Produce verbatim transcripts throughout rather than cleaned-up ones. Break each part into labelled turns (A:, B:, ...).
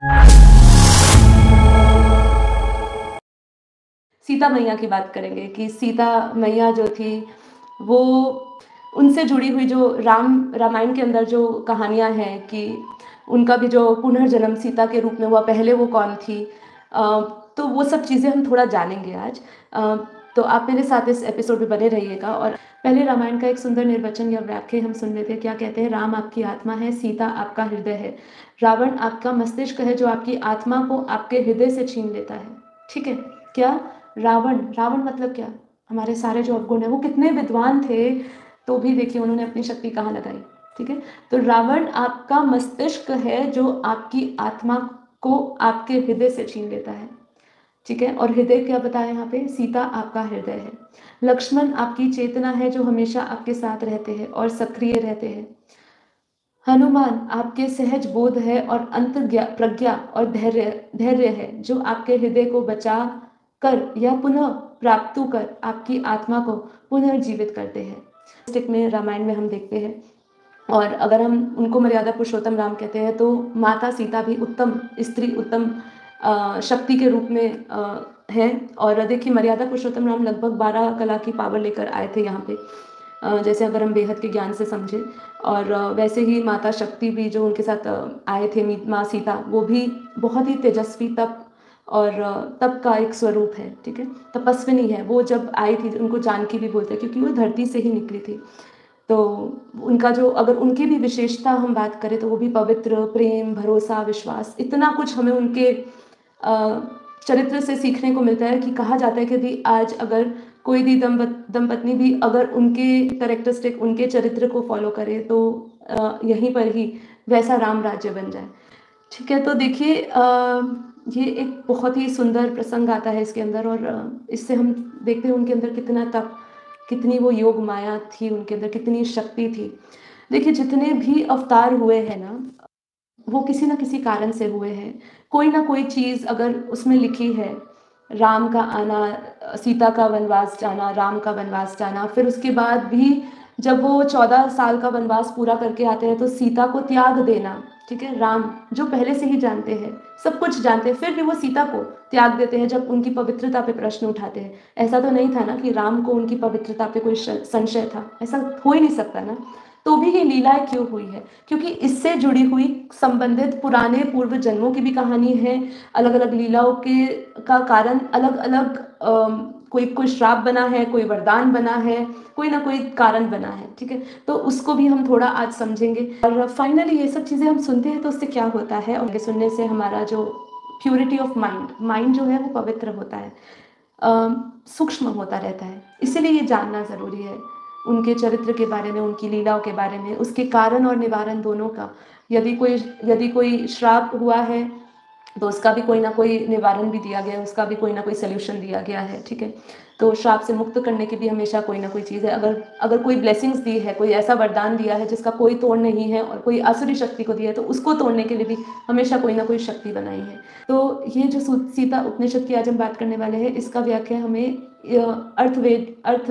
A: सीता मैया की बात करेंगे कि सीता मैया जो थी वो उनसे जुड़ी हुई जो राम रामायण के अंदर जो कहानियाँ हैं कि उनका भी जो पुनर्जन्म सीता के रूप में हुआ, पहले वो कौन थी, अ, तो वो सब चीज़ें हम थोड़ा जानेंगे आज। अ, तो आप मेरे साथ इस एपिसोड में बने रहिएगा। और पहले रामायण का एक सुंदर निर्वचन या वाक्य हम सुन लेते हैं। क्या कहते हैं? राम आपकी आत्मा है, सीता आपका हृदय है, रावण आपका मस्तिष्क है जो आपकी आत्मा को आपके हृदय से छीन लेता है। ठीक है? क्या? रावण, रावण मतलब क्या? हमारे सारे जो अवगुण है, वो कितने विद्वान थे तो भी देखिए उन्होंने अपनी शक्ति कहाँ लगाई। ठीक है? तो रावण आपका मस्तिष्क है जो आपकी आत्मा को आपके हृदय से छीन लेता है। ठीक है? और हृदय क्या बताया यहाँ पे? सीता आपका हृदय है। लक्ष्मण आपकी चेतना है जो हमेशा आपके साथ रहते हैं और सक्रिय रहते हैं। हनुमान आपके सहज बोध है और अंत प्रज्ञा और धैर्य धैर्य है जो आपके हृदय को बचा कर या पुनः प्राप्त कर आपकी आत्मा को पुनर्जीवित करते हैं। स्टिक में रामायण में हम देखते हैं। और अगर हम उनको मर्यादा पुरुषोत्तम राम कहते हैं तो माता सीता भी उत्तम स्त्री, उत्तम शक्ति के रूप में आ, है। और देखिए मर्यादा पुरुषोत्तम राम लगभग बारह कला की पावर लेकर आए थे यहाँ पे, जैसे अगर हम बेहद के ज्ञान से समझें। और वैसे ही माता शक्ति भी जो उनके साथ आए थे, माँ सीता, वो भी बहुत ही तेजस्वी तप और तप का एक स्वरूप है। ठीक है? तपस्विनी है। वो जब आई थी उनको जानकी भी बोलते हैं क्योंकि वो धरती से ही निकली थी। तो उनका जो, अगर उनकी भी विशेषता हम बात करें तो वो भी पवित्र, प्रेम, भरोसा, विश्वास, इतना कुछ हमें उनके चरित्र से सीखने को मिलता है कि कहा जाता है कि यदि आज अगर कोई भी दंपत्नी भी अगर उनके कैरेक्टरिस्टिक, उनके चरित्र को फॉलो करे तो यहीं पर ही वैसा राम राज्य बन जाए। ठीक है? तो देखिए ये एक बहुत ही सुंदर प्रसंग आता है इसके अंदर और इससे हम देखते हैं उनके अंदर कितना तप, कितनी वो योग माया थी उनके अंदर, कितनी शक्ति थी। देखिए जितने भी अवतार हुए हैं ना, वो किसी ना किसी कारण से हुए हैं। कोई ना कोई चीज़ अगर उसमें लिखी है, राम का आना, सीता का वनवास जाना, राम का वनवास जाना, फिर उसके बाद भी जब वो चौदह साल का वनवास पूरा करके आते हैं तो सीता को त्याग देना। ठीक है? राम जो पहले से ही जानते हैं, सब कुछ जानते हैं, फिर भी वो सीता को त्याग देते हैं जब उनकी पवित्रता पे प्रश्न उठाते हैं। ऐसा तो नहीं था ना कि राम को उनकी पवित्रता पे कोई संशय था, ऐसा हो ही नहीं सकता ना। तो भी ये लीलाएं क्यों हुई है? क्योंकि इससे जुड़ी हुई संबंधित पुराने पूर्व जन्मों की भी कहानी है। अलग अलग लीलाओं के का कारण अलग अलग, कोई कोई श्राप बना है, कोई वरदान बना है, कोई ना कोई कारण बना है। ठीक है? तो उसको भी हम थोड़ा आज समझेंगे। और फाइनली ये सब चीज़ें हम सुनते हैं तो उससे क्या होता है, और सुनने से हमारा जो प्योरिटी ऑफ माइंड माइंड जो है वो पवित्र होता है, सूक्ष्म होता रहता है। इसीलिए ये जानना ज़रूरी है उनके चरित्र के बारे में, उनकी लीलाओं के बारे में, उसके कारण और निवारण दोनों का। यदि कोई यदि कोई श्राप हुआ है तो उसका भी कोई ना कोई निवारण भी दिया गया है, उसका भी कोई ना कोई सल्यूशन दिया गया है। ठीक है? तो श्राप से मुक्त करने की भी हमेशा कोई ना कोई चीज़ है। अगर अगर कोई ब्लेसिंग्स दी है, कोई ऐसा वरदान दिया है जिसका कोई तोड़ नहीं है, और कोई आसुरी शक्ति को दिया है तो उसको तोड़ने के लिए भी हमेशा कोई ना कोई शक्ति बनाई है। तो ये जो सीता उपनिषद की आज हम बात करने वाले हैं, इसका व्याख्या हमें अर्थवेद अर्थ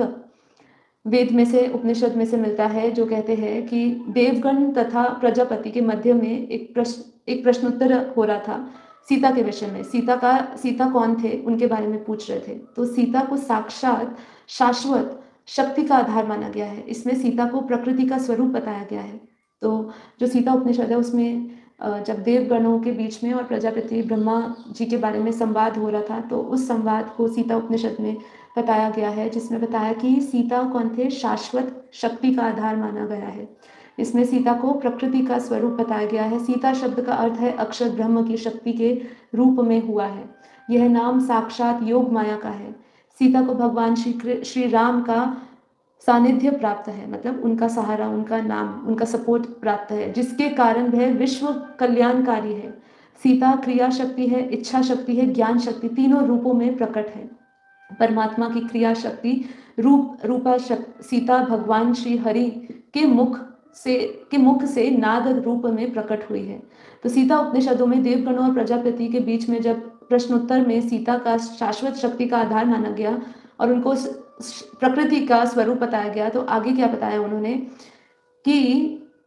A: वेद में से, उपनिषद में से मिलता है, जो कहते हैं कि देवगण तथा प्रजापति के मध्य में एक प्रश्न एक प्रश्नोत्तर हो रहा था सीता के विषय में। सीता का सीता कौन थे उनके बारे में पूछ रहे थे। तो सीता को साक्षात शाश्वत शक्ति का आधार माना गया है। इसमें सीता को प्रकृति का स्वरूप बताया गया है। तो जो सीता उपनिषद है उसमें जब देवगणों के बीच में और प्रजापति ब्रह्मा जी के बारे में संवाद हो रहा था, तो उस संवाद को सीता उपनिषद में बताया गया है, जिसमें बताया कि सीता कौन थे? शाश्वत शक्ति का आधार माना गया है। इसमें सीता को प्रकृति का स्वरूप बताया गया है। सीता शब्द का अर्थ है अक्षर ब्रह्म की शक्ति के रूप में हुआ है। यह नाम साक्षात योग माया का है। सीता को भगवान श्री श्री राम का सानिध्य प्राप्त है, मतलब उनका सहारा, उनका नाम, उनका सपोर्ट प्राप्त है, जिसके कारण वह विश्व कल्याणकारी है। सीता क्रिया शक्ति है, इच्छा शक्ति है, ज्ञान शक्ति, तीनों रूपों में प्रकट है। परमात्मा की क्रिया शक्ति रूप रूपा शक्ति सीता भगवान श्री हरि के मुख से के मुख से नाद रूप में प्रकट हुई है। तो सीता उपनिषदों में देवगणों और प्रजापति के बीच में जब प्रश्नोत्तर में सीता का शाश्वत शक्ति का आधार माना गया और उनको प्रकृति का स्वरूप बताया गया, तो आगे क्या बताया उन्होंने कि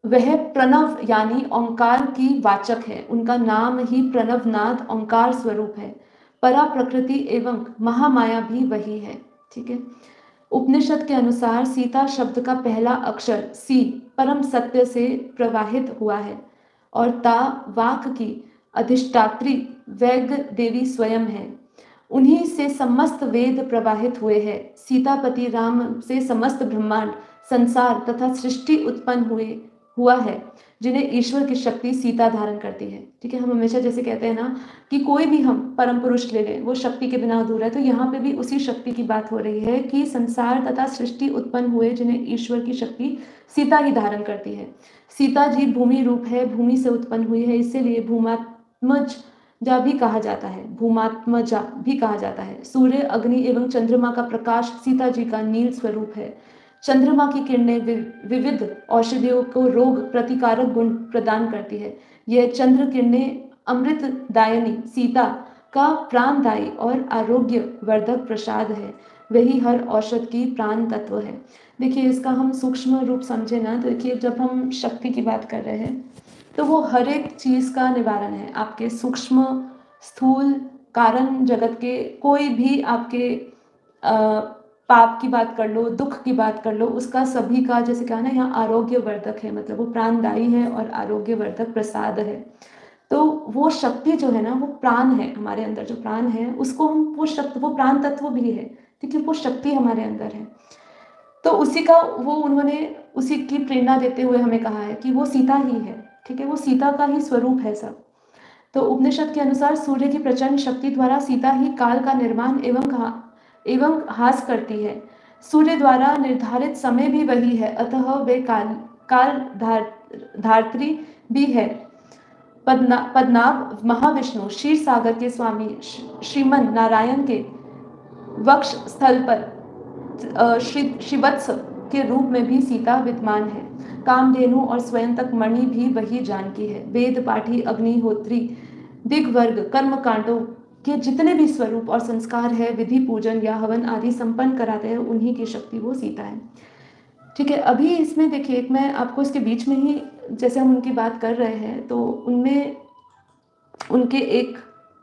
A: वह प्रणव यानी ओंकार की वाचक है, उनका नाम ही प्रणवनाद ओंकार स्वरूप है। परा प्रकृति एवं महामाया भी वही है। ठीक है, उपनिषद के अनुसार सीता शब्द का पहला अक्षर सी परम सत्य से प्रवाहित हुआ है और ता वाक की अधिष्ठात्री वैग देवी स्वयं है। उन्हीं से समस्त वेद प्रवाहित हुए हैं। सीतापति राम से समस्त ब्रह्मांड, संसार तथा सृष्टि उत्पन्न हुए हुआ है, जिन्हें ईश्वर की शक्ति सीता धारण करती है। ठीक है, हम हमेशा जैसे कहते हैं ना कि कोई भी हम परम पुरुष ले लें, वो शक्ति के बिना अधूरा है, तो यहाँ पे भी उसी शक्ति की बात हो रही है कि संसार तथा सृष्टि उत्पन्न हुए, जिन्हें ईश्वर की शक्ति सीता ही धारण करती है। सीता जी भूमि रूप है, भूमि से उत्पन्न हुई है, इसीलिए भूमात्मज जा भी कहा जाता है, भूमात्मजा भी कहा जाता है। सूर्य, अग्नि एवं चंद्रमा का प्रकाश सीता जी का नील स्वरूप है। चंद्रमा की किरणें विविध औषधियों को रोग प्रतिकारक गुण प्रदान करती है। यह चंद्र किरणें अमृतदायिनी सीता का प्राणदायी और आरोग्य वर्धक प्रसाद है। वही हर औषध की प्राण तत्व है। देखिए, इसका हम सूक्ष्म रूप समझे ना, तो देखिए जब हम शक्ति की बात कर रहे हैं तो वो हर एक चीज का निवारण है। आपके सूक्ष्म स्थूल कारण जगत के कोई भी आपके आ, पाप की बात कर लो, दुख की बात कर लो, उसका सभी का जैसे कहा ना यहाँ आरोग्य वर्धक है, मतलब वो प्राणदायी है और आरोग्य वर्धक प्रसाद है। तो वो शक्ति जो है ना, वो प्राण है, हमारे अंदर जो प्राण है उसको हम वो शक्ति, वो प्राण तत्व भी है, ठीक है, वो शक्ति हमारे अंदर है। तो उसी का वो उन्होंने उसी की प्रेरणा देते हुए हमें कहा है कि वो सीता ही है। ठीक है, वो सीता का ही स्वरूप है सब। तो उपनिषद के अनुसार सूर्य की प्रचंड शक्ति द्वारा सीता ही काल का निर्माण एवं कहा एवं हास करती है। सूर्य द्वारा निर्धारित समय भी वही है, अतः वे काल काल धार, धात्री भी है। पद्ना पद्मनाभ महाविष्णु क्षीर सागर के स्वामी श्रीमन नारायण के वक्ष स्थल पर श्री शिवत्स के रूप में भी सीता विद्यमान है। कामधेनु और स्वयं तक मणि भी वही जानकी है। वेद पाठी, अग्निहोत्री, दिग्वर्ग, कर्म कांडों के जितने भी स्वरूप और संस्कार है, विधि पूजन या हवन आदि संपन्न कराते हैं, उन्हीं की शक्ति वो सीता है। ठीक है, अभी इसमें देखिए, एक मैं आपको इसके बीच में ही जैसे हम उनकी बात कर रहे हैं तो उनमें उनके एक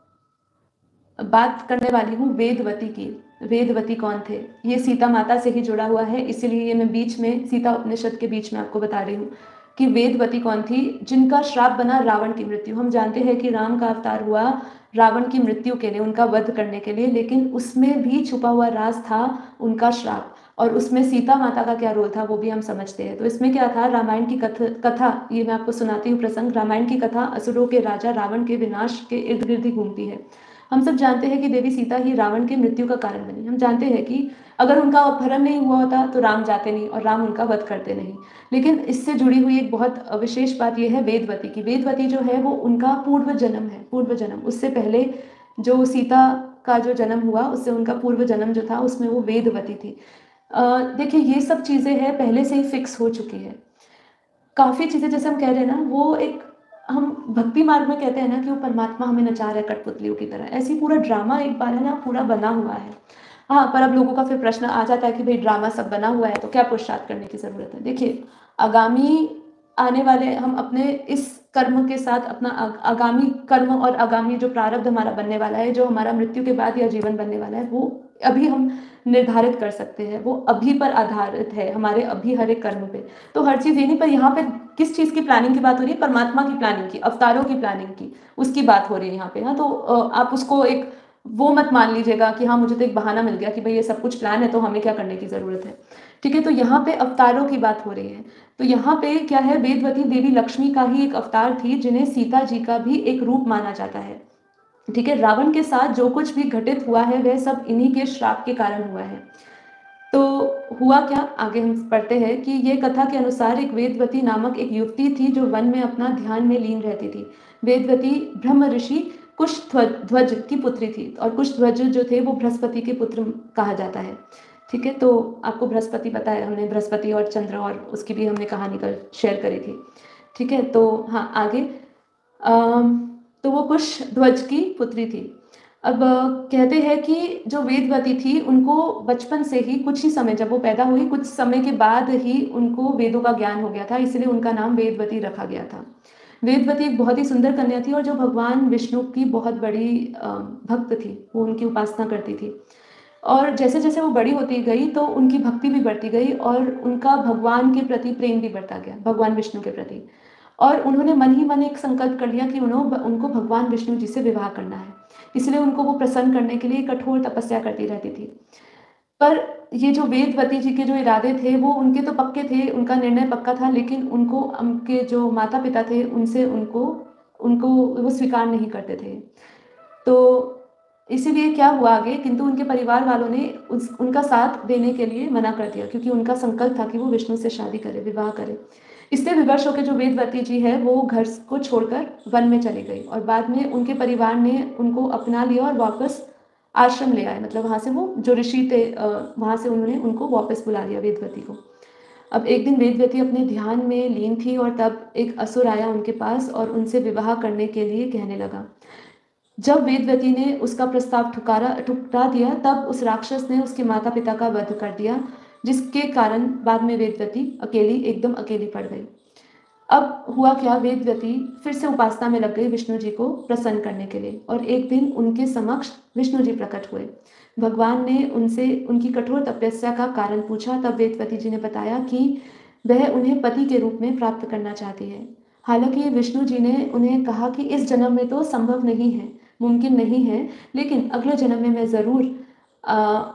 A: बात करने वाली हूँ वेदवती की। वेदवती कौन थे? ये सीता माता से ही जुड़ा हुआ है, इसीलिए ये मैं बीच में सीता उपनिषद के बीच में आपको बता रही हूँ कि वेदवती कौन थी, जिनका श्राप बना रावण की मृत्यु। हम जानते हैं कि राम का अवतार हुआ रावण की मृत्यु के लिए, उनका वध करने के लिए, लेकिन उसमें भी छुपा हुआ राज था उनका श्राप, और उसमें सीता माता का क्या रोल था वो भी हम समझते हैं। तो इसमें क्या था, रामायण की कथा कथा ये मैं आपको सुनाती हूँ प्रसंग। रामायण की कथा असुरों के राजा रावण के विनाश के इर्द गिर्द ही घूमती है। हम सब जानते हैं कि देवी सीता ही रावण की मृत्यु का कारण बनी। हम जानते हैं कि अगर उनका अपहरण नहीं हुआ होता तो राम जाते नहीं और राम उनका वध करते नहीं। लेकिन इससे जुड़ी हुई एक बहुत विशेष बात यह है वेदवती की। वेदवती जो है वो उनका पूर्व जन्म है, पूर्व जन्म, उससे पहले जो सीता का जो जन्म हुआ उससे उनका पूर्व जन्म जो था उसमें वो वेदवती थी। देखिए, ये सब चीज़ें हैं पहले से ही फिक्स हो चुकी है। काफ़ी चीज़ें जैसे हम कह रहे हैं ना, वो एक हम भक्ति मार्ग में कहते हैं ना कि वो परमात्मा हमें नचा रहा है कठपुतलियों की तरह, ऐसी पूरा ड्रामा एक बार है ना पूरा बना हुआ है। हाँ, पर अब लोगों का फिर प्रश्न आ जाता है कि भाई ड्रामा सब बना हुआ है तो क्या पुरुषार्थ करने की ज़रूरत है। देखिए, आगामी आने वाले हम अपने इस कर्म के साथ अपना आगामी कर्म और आगामी जो प्रारब्ध हमारा बनने वाला है, जो हमारा मृत्यु के बाद या जीवन बनने वाला है, वो अभी हम निर्धारित कर सकते हैं। वो अभी पर आधारित है, हमारे अभी हर एक कर्म पे। तो हर चीज़ ये नहीं, पर यहाँ पे किस चीज़ की प्लानिंग की बात हो रही है? परमात्मा की प्लानिंग की, अवतारों की प्लानिंग की, उसकी बात हो रही है यहाँ पे ना। तो आप उसको एक वो मत मान लीजिएगा कि हाँ मुझे तो एक बहाना मिल गया कि भाई ये सब कुछ प्लान है तो हमें क्या करने की ज़रूरत है। ठीक है, तो यहाँ पे अवतारों की बात हो रही है। तो यहाँ पे क्या है, वेदवती देवी लक्ष्मी का ही एक अवतार थी, जिन्हें सीता जी का भी एक रूप माना जाता है। ठीक है, रावण के साथ जो कुछ भी घटित हुआ है वह सब इन्हीं के श्राप के कारण हुआ है। तो हुआ क्या, आगे हम पढ़ते हैं कि ये कथा के अनुसार एक वेदवती नामक एक युवती थी जो वन में अपना ध्यान में लीन रहती थी। वेदवती ब्रह्म ऋषि कुशध्वज की पुत्री थी, और कुशध्वज जो थे वो बृहस्पति के पुत्र कहा जाता है। ठीक है, तो आपको बृहस्पति पता है, हमने बृहस्पति और चंद्र और उसकी भी हमने कहानी कल शेयर करी थी। ठीक है, तो हाँ आगे, आ, तो वो कुशध्वज की पुत्री थी। अब कहते हैं कि जो वेदवती थी, उनको बचपन से ही कुछ ही समय जब वो पैदा हुई, कुछ समय के बाद ही उनको वेदों का ज्ञान हो गया था, इसलिए उनका नाम वेदवती रखा गया था। वेदवती एक बहुत ही सुंदर कन्या थी और जो भगवान विष्णु की बहुत बड़ी अ, भक्त थी, वो उनकी उपासना करती थी। और जैसे-जैसे वो बड़ी होती गई, तो उनकी भक्ति भी बढ़ती गई और उनका भगवान के प्रति प्रेम भी बढ़ता गया, भगवान विष्णु के प्रति। और उन्होंने मन ही मन एक संकल्प कर लिया कि उन्हों उनको भगवान विष्णु जी से विवाह करना है। इसलिए उनको वो प्रसन्न करने के लिए कठोर तपस्या करती रहती थी। पर ये जो वेदवती जी के जो इरादे थे, वो उनके तो पक्के थे, उनका निर्णय पक्का था, लेकिन उनको उनके जो माता-पिता थे, उनसे उनको उनको वो स्वीकार नहीं करते थे। तो इसीलिए क्या हुआ आगे, किंतु उनके परिवार वालों ने उस उनका साथ देने के लिए मना कर दिया, क्योंकि उनका संकल्प था कि वो विष्णु से शादी करे, विवाह करे। इससे विवश होकर जो वेदवती जी है, वो घर को छोड़कर वन में चली गई और बाद में उनके परिवार ने उनको अपना लिया और वापस आश्रम ले आए। मतलब वहाँ से वो जो ऋषि थे अ, वहाँ से उन्होंने उनको वापस बुला लिया वेदवती को। अब एक दिन वेदवती अपने ध्यान में लीन थी और तब एक असुर आया उनके पास और उनसे विवाह करने के लिए कहने लगा। जब वेदवती ने उसका प्रस्ताव ठुकारा ठुकरा दिया, तब उस राक्षस ने उसके माता-पिता का वध कर दिया, जिसके कारण बाद में वेदवती अकेली एकदम अकेली पड़ गई। अब हुआ क्या, वेदवती फिर से उपासना में लग गई विष्णु जी को प्रसन्न करने के लिए और एक दिन उनके समक्ष विष्णु जी प्रकट हुए। भगवान ने उनसे उनकी कठोर तपस्या का कारण पूछा, तब वेदवती जी ने बताया कि वह उन्हें पति के रूप में प्राप्त करना चाहती है। हालाँकि विष्णु जी ने उन्हें कहा कि इस जन्म में तो संभव नहीं है, मुमकिन नहीं है, लेकिन अगले जन्म में मैं ज़रूर अ,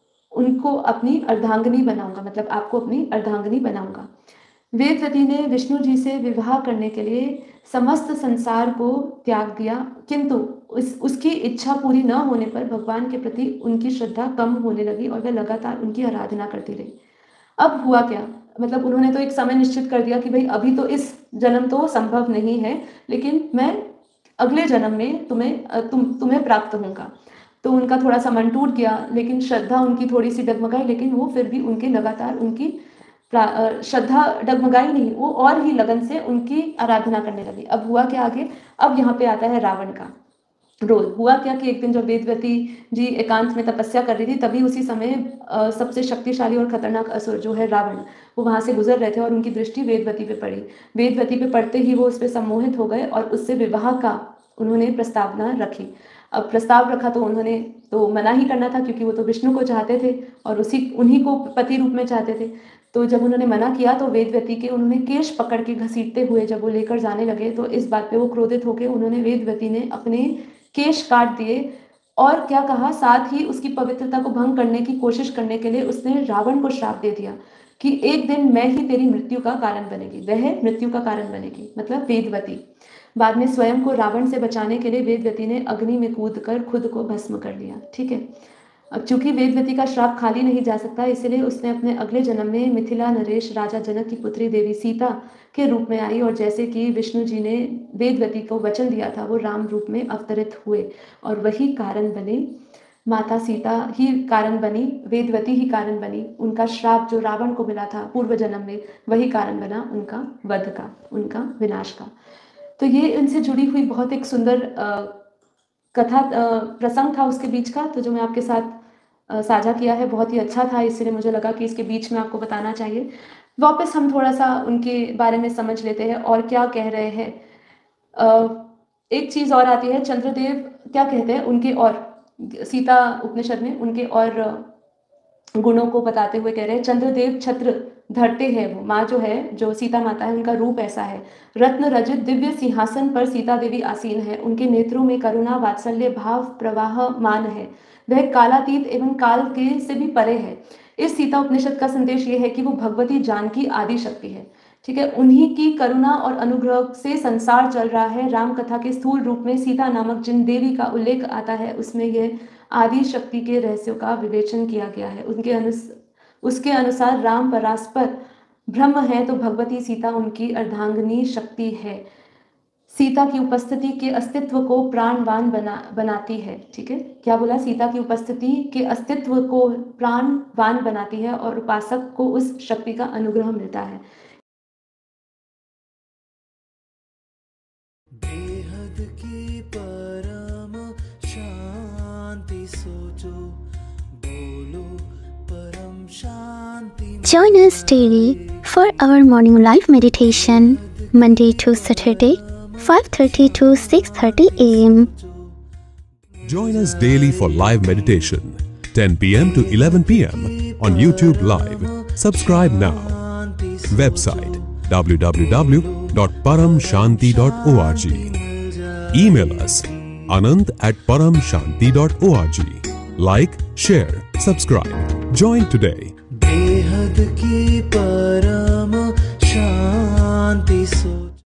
A: उनको अपनी अर्धांगिनी बनाऊँगा, मतलब आपको अपनी अर्धांगिनी बनाऊँगा। वेदवती ने विष्णु जी से विवाह करने के लिए समस्त संसार को त्याग दिया, किंतु उस उसकी इच्छा पूरी न होने पर भगवान के प्रति उनकी श्रद्धा कम होने लगी और वह लगातार उनकी आराधना करती रही। अब हुआ क्या? मतलब उन्होंने तो एक समय निश्चित कर दिया कि भई अभी तो इस जन्म तो संभव नहीं है, लेकिन मैं अगले जन्म में तुम्हें अ, तुम तुम्हें प्राप्त होऊँगा। तो उनका थोड़ा-सा मन टूट गया, लेकिन श्रद्धा उनकी थोड़ी-सी डगमगाई, लेकिन वो फिर भी उनके लगातार उनकी प्रा अ, श्रद्धा डगमगाई नहीं, वो और ही लगन से उनकी आराधना करने लगी। अब हुआ क्या आगे? अब यहाँ पे आता है रावण का रोल। हुआ क्या कि एक दिन जब वेदवती जी एकांत में तपस्या कर रही थी, तभी उसी समय अ, सबसे शक्तिशाली और खतरनाक असुर जो है रावण, वो वहाँ से गुज़र रहे थे और उनकी दृष्टि वेदवती पे पड़ी। वेदवती पे पड़ते ही वो उस पे सम्मोहित हो गए और उससे विवाह का उन्होंने प्रस्तावना रखी। अब प्रस्ताव रखा तो उन्होंने तो मना ही करना था, क्योंकि वो तो विष्णु को चाहते थे और उसी उन्हीं को पति रूप में चाहते थे। तो जब उन्होंने मना किया, तो वेदवती के उन्होंने केश पकड़ के घसीटते हुए जब वो लेकर जाने लगे, तो इस बात पे वो क्रोधित होके उन्होंने वेदवती ने अपने केश काट दिए और क्या कहा, साथ ही उसकी पवित्रता को भंग करने की कोशिश करने के लिए उसने रावण को श्राप दे दिया कि एक दिन मैं ही तेरी मृत्यु का कारण बनेगी, वह मृत्यु का कारण बनेगी, मतलब वेदवती। बाद में स्वयं को रावण से बचाने के लिए वेदवती ने अग्नि में कूदकर खुद को भस्म कर लिया। ठीक है। अब चूंकि वेदवती का श्राप खाली नहीं जा सकता, इसलिए उसने अपने अगले जन्म में मिथिला नरेश राजा जनक की पुत्री देवी सीता के रूप में आई और जैसे कि विष्णु जी ने वेदवती को वचन दिया था, वो राम रूप में अवतरित हुए और वही कारण बने, माता सीता ही कारण बनी, वेदवती ही कारण बनी। उनका श्राप जो रावण को मिला था पूर्व जन्म में, वही कारण बना उनका वध का, उनका विनाश का। तो ये इनसे जुड़ी हुई बहुत एक सुंदर अ, कथा अ, प्रसंग था उसके बीच का, तो जो मैं आपके साथ अ, साझा किया है, बहुत ही अच्छा था, इसलिए मुझे लगा कि इसके बीच में आपको बताना चाहिए। वापस हम थोड़ा-सा उनके बारे में समझ लेते हैं और क्या कह रहे हैं। अ, एक चीज़ और आती है, चंद्रदेव क्या कहते हैं उनके, और सीता उपनिषद में उनके और गुणों को बताते हुए कह रहे हैं, चंद्रदेव छत्र धरते हैं वो, माँ जो है, जो सीता माता है, उनका रूप ऐसा है। रत्न रजित दिव्य सिंहासन पर सीता देवी आसीन है, उनके नेत्रों में करुणा वात्सल्य भाव प्रवाहमान है, वह कालातीत एवं काल के से भी परे है। इस सीता उपनिषद का संदेश ये है कि वो भगवती जानकी आदि शक्ति है। ठीक है, उन्हीं की करुणा और अनुग्रह से संसार चल रहा है। राम कथा के स्थूल रूप में सीता नामक जिन देवी का उल्लेख आता है, उसमें यह आदि शक्ति के रहस्यों का विवेचन किया गया है। उनके अनुस उसके अनुसार राम परास्पर ब्रह्म है, तो भगवती सीता उनकी अर्धांगिनी शक्ति है। सीता की उपस्थिति के अस्तित्व को प्राणवान बना बनाती है। ठीक है, क्या बोला, सीता की उपस्थिति के अस्तित्व को प्राणवान बनाती है और उपासक को उस शक्ति का अनुग्रह मिलता है।
B: बेहद की परम शान Join us daily for our morning live meditation, Monday to Saturday, five thirty to six thirty a m
C: Join us daily for live meditation, ten p m to eleven p m on YouTube Live. Subscribe now. Website w w w dot param shanti dot org. Email us anand at param shanti dot org. Like, share, subscribe. Join today.
D: बेहद की परम